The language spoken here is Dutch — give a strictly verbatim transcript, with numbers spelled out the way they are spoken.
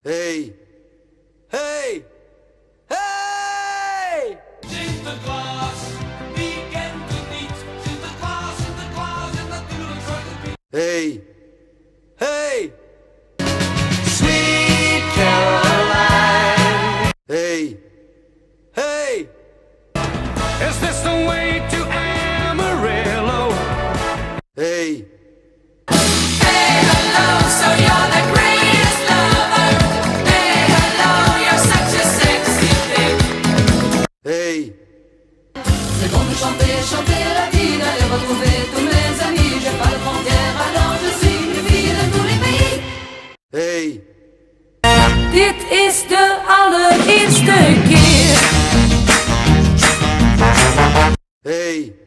Hey, hey, hey! Sinterklaas, wie kent het niet? Sinterklaas, Sinterklaas en natuurlijk Zwarte Piet. Hey, hey! Sweet Caroline. Hey, hey! Is this the way to Amarillo? Hey! Hey, hello, so you're the greatest lover. Hey, hello, you're such a sexy thing. Hey! C'est bon de chanter, chanter la vie, d'aller retrouver tous mes amis. J'ai pas de frontières, alors je suis une fille de tous les pays. Hey! Dit is de allereerste keer. Hey!